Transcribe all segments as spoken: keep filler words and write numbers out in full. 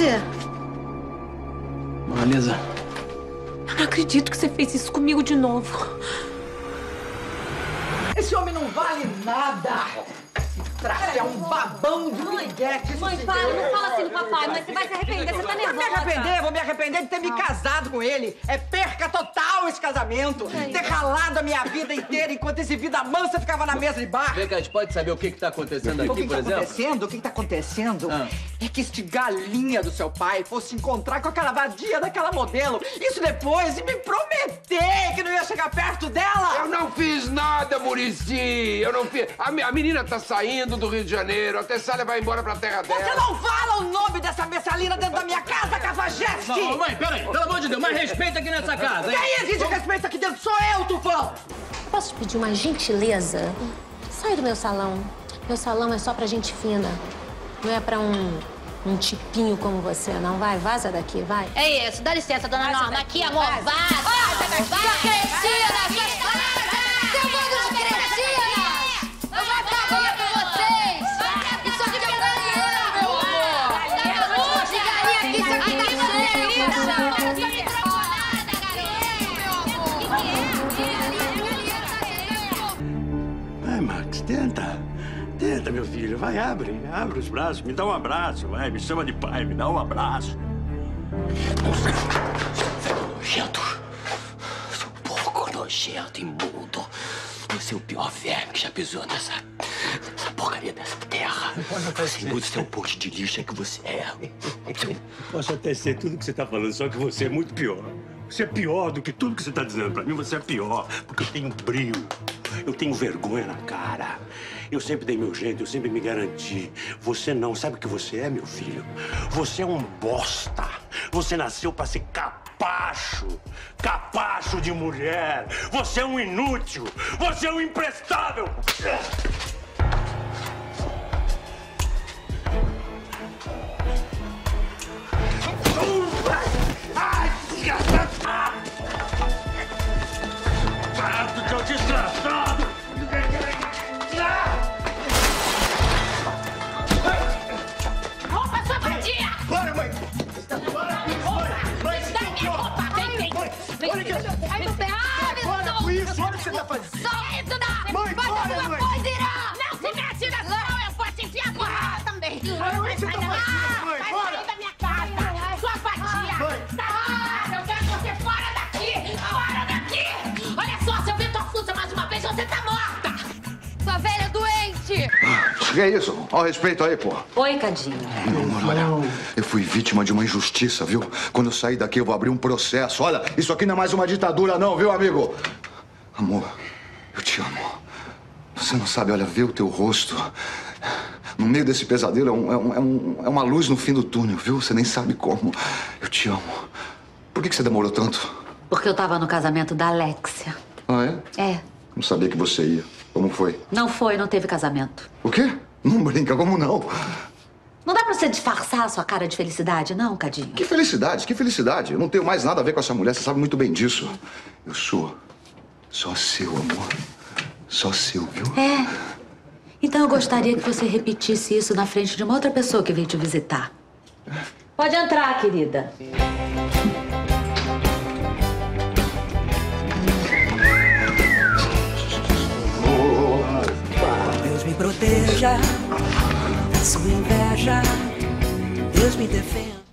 você? Beleza. Eu não acredito que você fez isso comigo de novo. Esse homem não vale nada. Traste é um babão de piriguete. Mãe, para, não fala assim do papai, mas você vai se arrepender, você tá nervosa. Vou me arrepender, vou me arrepender de ter me casado com ele. É perca total esse casamento. Ter ralado a minha vida inteira enquanto esse vida mansa ficava na mesa de bar. Vem cá, a gente pode saber o que que tá acontecendo aqui, o que por que tá exemplo? acontecendo? O que que tá acontecendo Ah. é que este galinha do seu pai fosse se encontrar com aquela vadia daquela modelo. Isso depois e me prometer que não ia chegar perto dela. Eu não fiz nada, Muricy. Eu não fiz. A, me- a menina tá saindo do Rio de Janeiro. A Tessália vai embora pra terra dela. Você não fala o nome dessa messalina dentro da minha casa, Cafajeste! Não, mãe, peraí. Pelo amor de Deus, mais respeito aqui nessa casa, hein? Quem exige respeito aqui dentro sou eu, Tufão! Posso te pedir uma gentileza? Sai do meu salão. Meu salão é só pra gente fina. Não é pra um, um tipinho como você, não. Vai, vaza daqui, vai. É isso, dá licença, dona Vaza Norma. daqui, Aqui, amor, vaza. vaza! Vaza, vaza! Crescida! Seu bando de cretinas! Eu vou acabar com vocês! Isso aqui é galinha, meu amor! De galinha aqui, isso aqui tá cheio! Vai, Max, tenta. Tenta, meu filho. Vai, abre. Abre os braços. Me dá um abraço, vai. Me chama de pai. Me dá um abraço. Nojento. Sou porco nojento, imundo. Você é o pior verme que já pisou nessa, nessa porcaria dessa terra. Você imundo, você é um posto de lixo, é que você é. Posso até ser tudo que você tá falando, só que você é muito pior. Você é pior do que tudo que você tá dizendo pra mim. Você é pior, porque eu tenho brilho. Eu tenho vergonha na cara. Eu sempre dei meu jeito, eu sempre me garanti. Você não. Sabe o que você é, meu filho? Você é um bosta. Você nasceu pra ser capacho. Capacho de mulher. Você é um inútil. Você é um imprestável. Ai, desgraçado! Parado, seu desgraçado! Roupa, sua vadia! Para, mãe! Mãe, dá minha roupa! Vem, vem! Vem, vem! Ai, meu pé! Ah, meu Para com isso! Olha o que você tá fazendo! Solta! Dá! Mãe, Faz para, alguma mãe. coisa, Irã! Não se mete na mão! Eu vou te enfiar a porrada também! Olha o que você tá fazendo, mãe! Vai Para! sair da minha casa! Sua vadia! Mãe. Tá! Eu quero você fora daqui! Fora daqui! Olha só, se eu ver tua fuça mais uma vez, você tá morta! Sua velha doente! Que é isso? Olha o respeito aí, pô. Oi, Cadinho. Meu amor, olha, eu fui vítima de uma injustiça, viu? Quando eu sair daqui, eu vou abrir um processo. Olha, isso aqui não é mais uma ditadura, não, viu, amigo? Amor, eu te amo. Você não sabe, olha, ver o teu rosto no meio desse pesadelo é, um, é, um, é, um, é uma luz no fim do túnel, viu? Você nem sabe como. Eu te amo. Por que, que você demorou tanto? Porque eu tava no casamento da Alexia. Ah, é? É. Não sabia que você ia. Como foi? Não foi, não teve casamento. O quê? Não brinca, como não? Não dá pra você disfarçar a sua cara de felicidade, não, Cadinho? Que felicidade, que felicidade. Eu não tenho mais nada a ver com essa mulher, você sabe muito bem disso. Eu sou só seu, amor. Só seu, viu? É. Então eu gostaria que você repetisse isso na frente de uma outra pessoa que veio te visitar. Pode entrar, querida. Deus me proteja da sua inveja. Deus me defenda.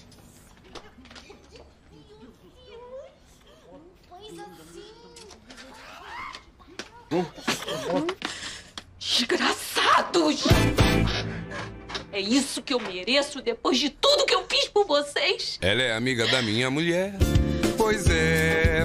Desgraçados! É isso que eu mereço depois de tudo que eu fiz por vocês? Ela é amiga da minha mulher. Pois é.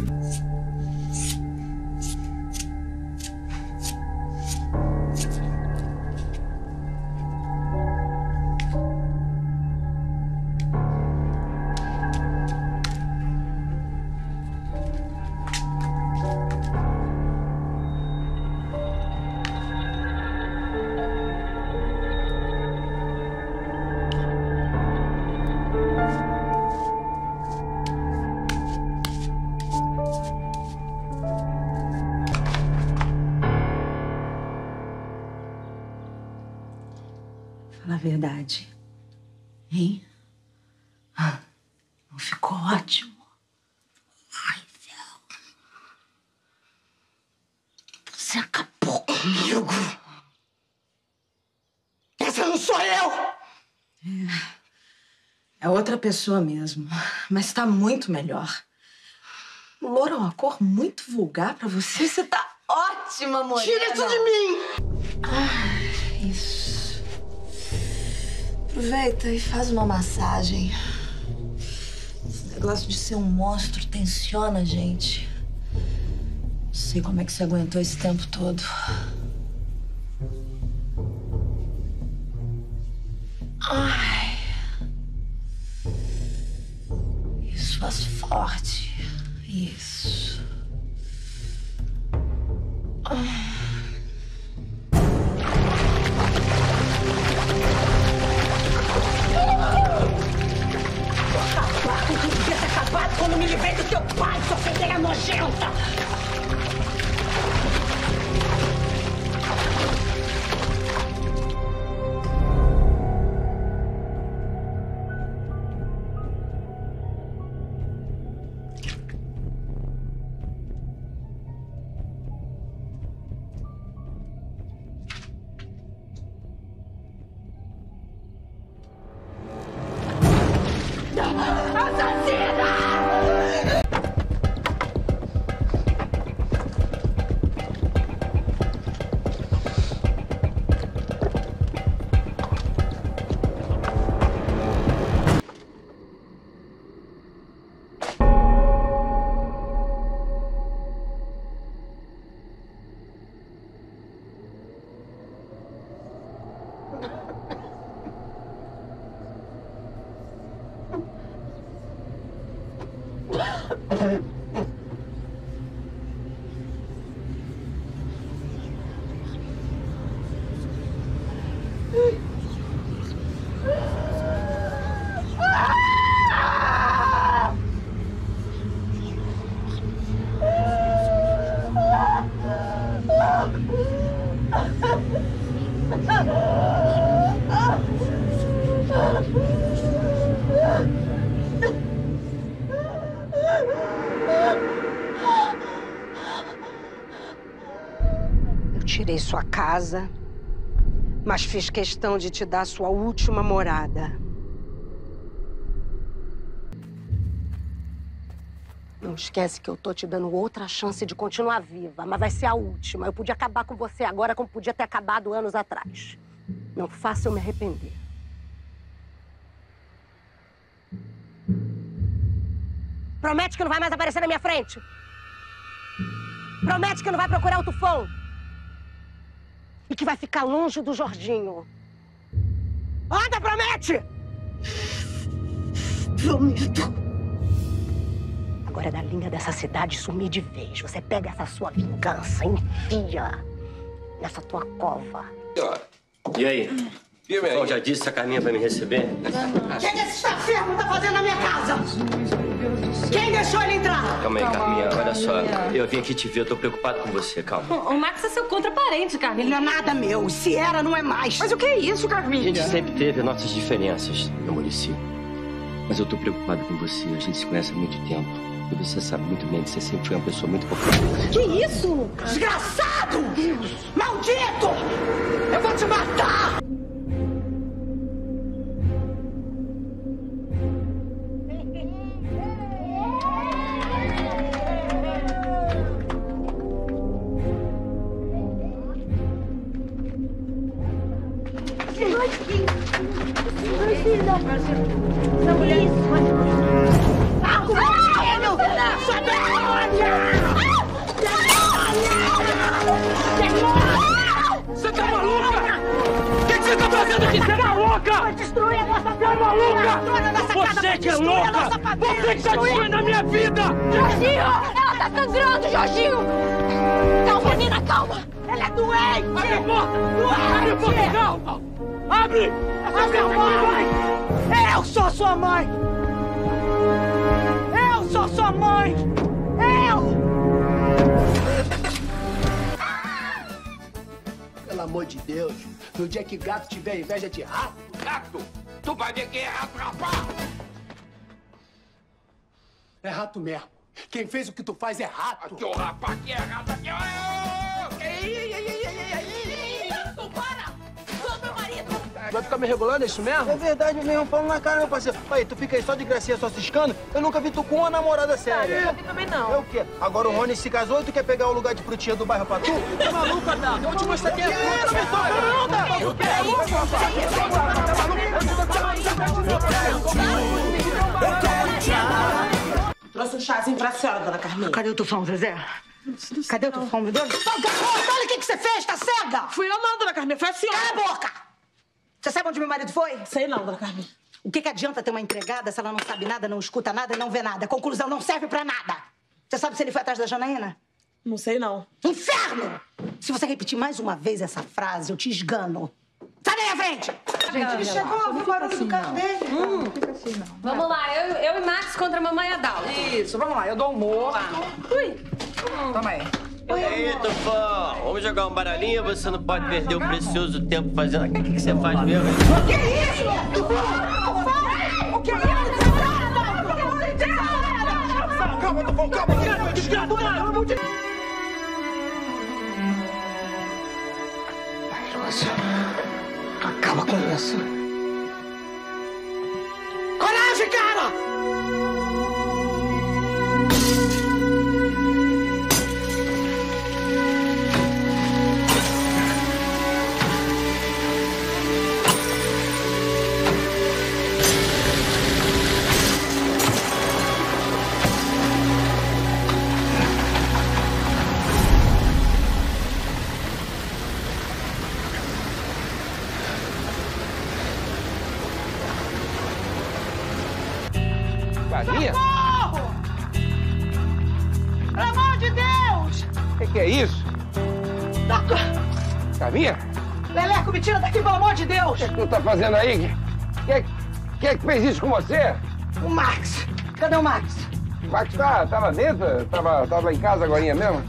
Fala a verdade. Hein? Não ficou ótimo? Ai, Vel. Você acabou comigo. Essa não sou eu! É. É outra pessoa mesmo, mas tá muito melhor. Loura é uma cor muito vulgar pra você. Você tá ótima, morena. Tira isso de mim! Ah, isso. Aproveita e faz uma massagem. Esse negócio de ser um monstro tensiona a gente. Não sei como é que você aguentou esse tempo todo. Ai. Isso, faz forte. Isso. Ah. Tu devia ter acabado quando me livrei do teu pai, sua fedelha nojenta! Eu tirei sua casa, mas fiz questão de te dar sua última morada. Não esquece que eu tô te dando outra chance de continuar viva, mas vai ser a última. Eu podia acabar com você agora como podia ter acabado anos atrás. Não faça eu me arrepender. Promete que não vai mais aparecer na minha frente. Promete que não vai procurar o Tufão. E que vai ficar longe do Jorginho. Anda, promete! Prometo. Agora é da linha dessa cidade sumir de vez. Você pega essa sua vingança e enfia nessa tua cova. E aí? Bom, já disse a Carminha vai me receber? O que esse estafermo tá fazendo na minha casa? Quem deixou ele entrar? Calma aí, Carminha. Olha só. Eu vim aqui te ver. Eu tô preocupado com você. Calma. O Max é seu contraparente, Carminha. Ele não é nada meu. Se era, não é mais. Mas o que é isso, Carminha? A gente sempre teve nossas diferenças, meu Muricy. Mas eu tô preocupado com você. A gente se conhece há muito tempo. E você sabe muito bem que você sempre foi uma pessoa muito importante. Que isso? Desgraçado! Maldito! Eu vou te matar! Você tá maluca? O que você tá fazendo aqui? Você é maluca? Vai destruir a nossa Você é maluca? Você que é louca! Você que tá destruindo a minha vida! Jorginho! Ela tá sangrando, Jorginho! Calma, menina, calma! Ela é doente! Abre a porta! Abre a porta! Calma! Abre! Abre a porta! Eu sou sua mãe! Eu sou sua mãe! Eu! Pelo amor de Deus, no dia que gato tiver inveja de rato... Gato! Tu vai ver quem é rato, rapaz! É rato mesmo. Quem fez o que tu faz é rato. Aqui, ô rapaz, aqui é rato, aqui, ó. Ei, ei, ei, ei, ei, ei. Não para! Sou meu marido! Vai ficar me regulando, é isso mesmo? É verdade mesmo, falando na cara, meu parceiro. Aí, tu fica aí só de gracinha, só ciscando. Eu nunca vi tu com uma namorada séria. Eu nunca vi também não. É o quê? Agora o Rony se casou e tu quer pegar o lugar de frutinha do bairro pra tu? Tá maluco, Adalto? Eu vou te mostrar quem é fruta, meu pai. Não, não, eu quero isso. Trouxe um chazinho pra senhora, dona Carminha. Cadê o tufão, Zezé? Cadê o tufão, meu Deus? Olha o que, que você fez, tá cega? Fui eu não, dona Carminha, foi a senhora. Cala a boca! Você sabe onde meu marido foi? Sei não, dona Carminha. O que, que adianta ter uma empregada se ela não sabe nada, não escuta nada e não vê nada? Conclusão, não serve pra nada. Você sabe se ele foi atrás da Janaína? Não sei não. Inferno! Se você repetir mais uma vez essa frase, eu te esgano. Sai daí à frente! Gente, ele chegou, eu vi o barulho do carro dele. Hum. Vamos lá, eu, eu e Max contra a mamãe Adalto. Isso, vamos lá, eu dou um morro. Ui. Toma aí. E aí, Tufão? Vamos jogar um baralhinho? Você não pode perder o precioso tempo fazendo... O que, que você faz mesmo? O que é isso? O que é isso? Calma, Tufão, calma. Calma, desgraça, mano. Vai, Lúcio. Acaba com isso. Coragem, cara! Carminha? Pelo amor de Deus! O que, que é isso? Carminha? Leleco, me tira daqui, pelo amor de Deus! O que, que tu tá fazendo aí? Quem é, quem é que fez isso com você? O Max. Cadê o Max? O Max tá, tá lá dentro? Tava, tava em casa agora mesmo?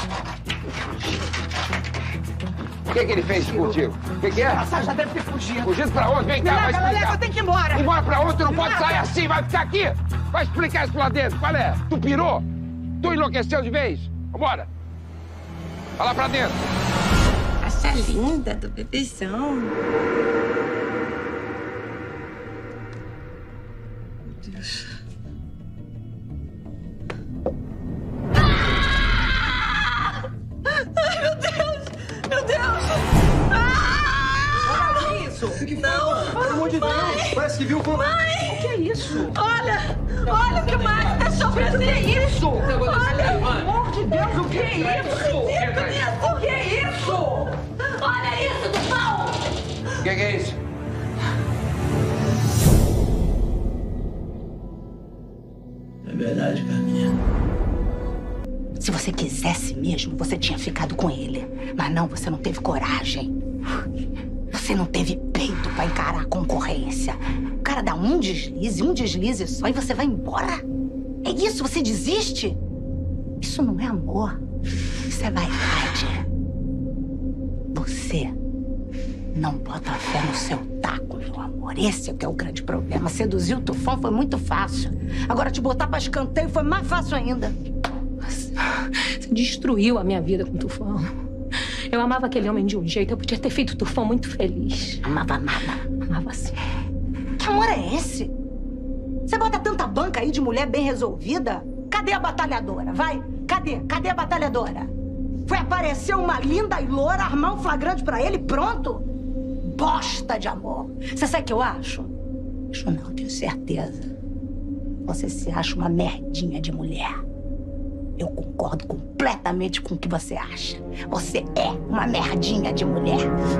O que, que ele fez contigo? O que, que é? A já deve ter fugido. Fugido pra onde? Vem cá, vai Leleco, explicar. Leleco, eu tenho que ir embora. Embora pra onde? Tu não pode Nada. sair assim, vai ficar aqui. Vai explicar isso lá dentro. Qual é? Tu pirou? Tu enlouqueceu de vez? Vambora. Vai lá pra dentro. Acha linda do bebezão. Meu Deus. Ai, meu Deus! Meu Deus! Ah! Olha isso! O que Não! Pelo amor de Deus! Parece que viu com... Mãe! O que é isso? Olha! Olha o que o Max deixou pra mim! O que é isso? Olha! Pelo amor de Deus, o que é isso? O que é isso? Olha isso, Tufão! O que, que é isso? É verdade, Carminha. Se você quisesse mesmo, você tinha ficado com ele. Mas não, você não teve coragem. Você não teve peito pra encarar a concorrência. O cara dá um deslize, um deslize só e você vai embora? É isso? Você desiste? Isso não é amor. Isso é vaidade. Você não bota fé no seu taco, meu amor. Esse é que é o grande problema. Seduzir o Tufão foi muito fácil. Agora te botar pra escanteio foi mais fácil ainda. Você destruiu a minha vida com o Tufão. Eu amava aquele homem de um jeito. Eu podia ter feito o Tufão muito feliz. Amava nada. Amava sim. Que amor é esse? Você bota tanta banca aí de mulher bem resolvida? Cadê a batalhadora? Vai, cadê? Cadê a batalhadora? Foi aparecer uma linda e loura, armar um flagrante pra ele, pronto? Bosta de amor. Você sabe o que eu acho? Acho não, tenho certeza. Você se acha uma merdinha de mulher. Eu concordo completamente com o que você acha. Você é uma merdinha de mulher.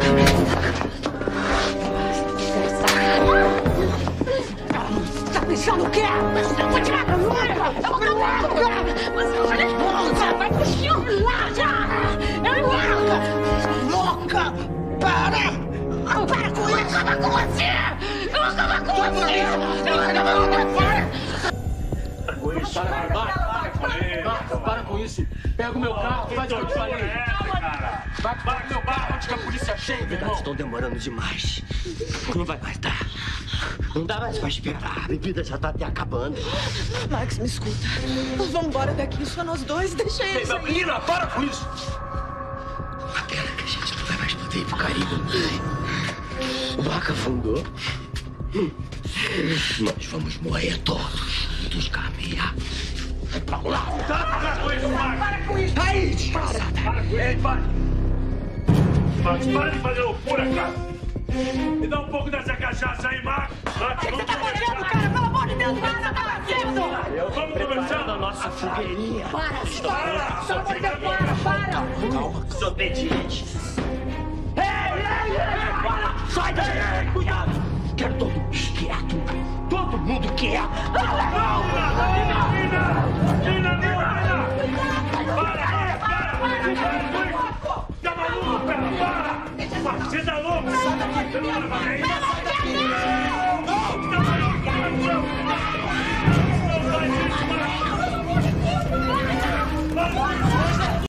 Tá pensando o quê? Eu vou tirar a mãe! Eu vou tirar a mãe! Você vai louca! Vai pro chão! Larga! É louca! Louca! Para! Para com isso! Eu vou acabar com você! Eu vou acabar com você! Eu vou acabar com você! Para com isso, para, para, para, para com com isso. Pega o meu carro, faz o que eu te falei. Vai para o meu carro antes que a polícia chegue, meu irmão. Estão demorando demais. Não vai mais dar. Não dá mais pra esperar. A bebida já tá até acabando. Max, me escuta. Vamos embora daqui, só nós dois. Deixa eles aí. Menina, para com isso. A pena que a gente não vai mais poder ir pro Caribe. O barco afundou. Nós vamos morrer todos dos caminhos. Vai pra lá. Para com isso, Max. Para com isso. Aí, desgraçada. Para com isso. Para. Max, para de fazer loucura, cara. Me dá um pouco dessa cachaça aí, Max. O que você tá fazendo, cara? Pelo amor de Deus, o que você tá fazendo? Vamos conversar da nossa fogueirinha. Para, para. Pelo amor de Deus, para, para. Calma, desobediente. Ei, ei, ei, para. Sai daí, cuidado. Quero todo mundo quieto. Todo mundo quieto. Não, Nina, Nina, Nina, Nina. Para, para, para. Tá maluco, cara? Para. Você tá louco? Sai daqui. Sai daqui.